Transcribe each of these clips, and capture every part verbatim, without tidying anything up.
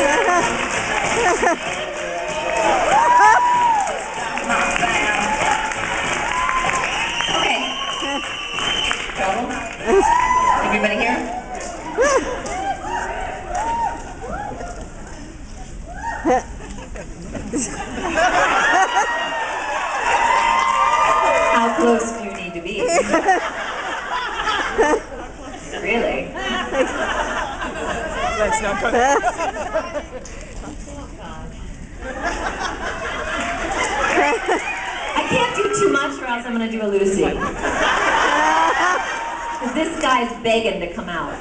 Trouble? Everybody here? How close do you need to be? Really? Let's not cut it. I can't do too much or else I'm going to do a Lucy. Because this guy's begging to come out.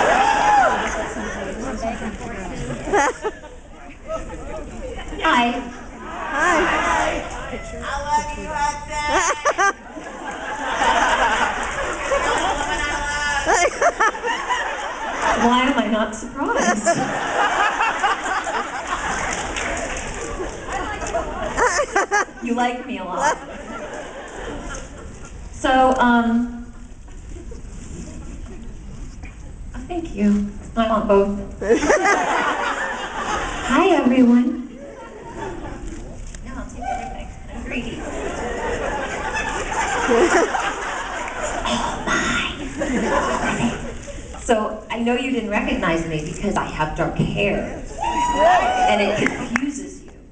Hi. Hi. I love you, Hudson. Why am I not surprised? You like me a lot. So, um... oh, thank you. I want both. Hi, everyone. No, I'll take everything. I'm greedy. Oh, my. So, I know you didn't recognize me because I have dark hair. And it confuses you.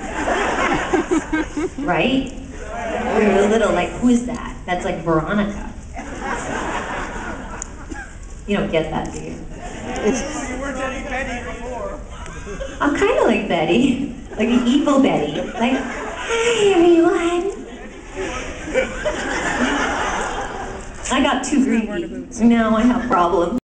Right? You're a little like, who is that? That's like Veronica. You don't get that, do you? You were dating Betty before. I'm kind of like Betty. Like an evil Betty. Like, hi, everyone. I got too greedy. Now I have problems.